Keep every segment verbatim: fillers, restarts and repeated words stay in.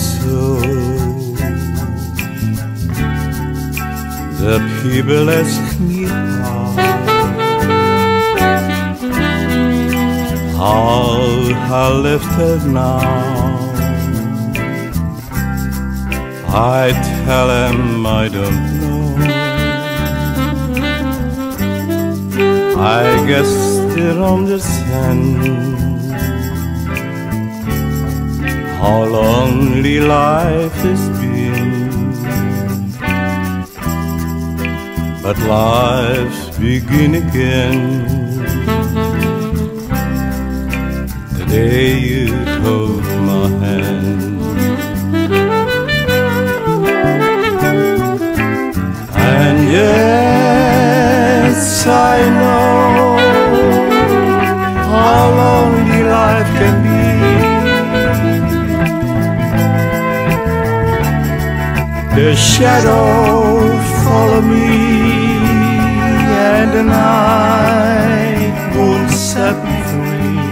so. The people ask me how, how I left her now. I tell them I don't know. I guess they don't understand how lonely life has been. But life's begin again the day you hold my hand. And yes, I know how lonely life can be. The shadow follow me, and the night won't set me free.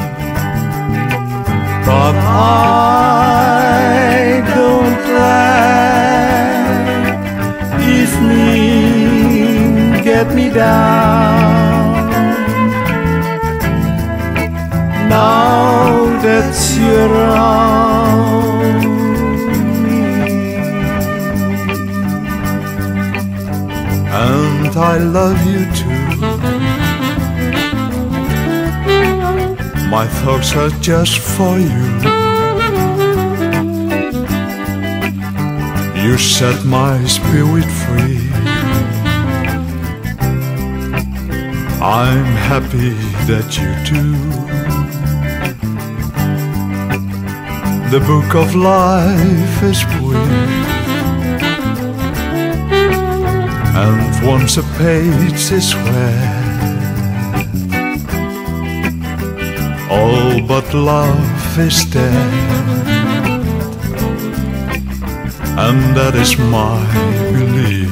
But I don't let evening get me down. Now that you're around me, and I love you too. My thoughts are just for you. You set my spirit free. I'm happy that you do. The book of life is brief, and once a page is read, all but love is dead. And that is my belief.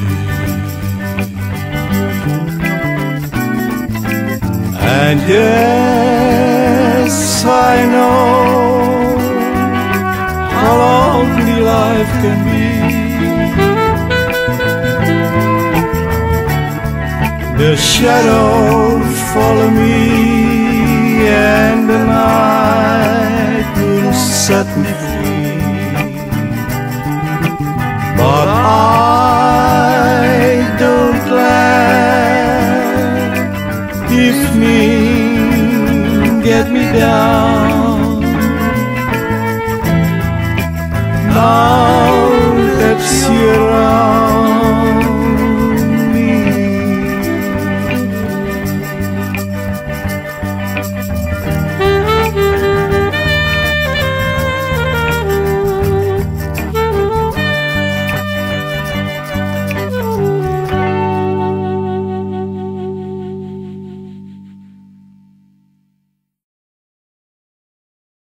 And yes, I know how lonely life can be. The shadow follow me, and the night will set me free. But I don't let evening get me down. Now that you're around